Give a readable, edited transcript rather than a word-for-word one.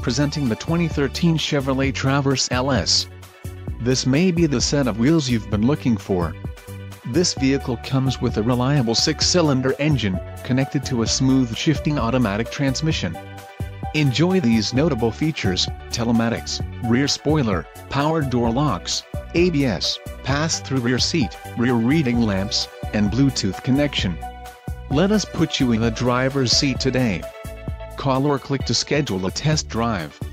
presenting the 2013 Chevrolet Traverse LS. This may be the set of wheels you've been looking for. This vehicle comes with a reliable 6-cylinder engine, connected to a smooth shifting automatic transmission. Enjoy these notable features: telematics, rear spoiler, power door locks, ABS, pass-through rear seat, rear reading lamps, and Bluetooth connection. Let us put you in the driver's seat today. Call or click to schedule a test drive.